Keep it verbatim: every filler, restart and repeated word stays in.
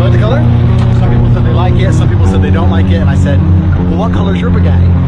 like the color? Some people said they like it, some people said they don't like it, and I said, well, what color is your Bugatti?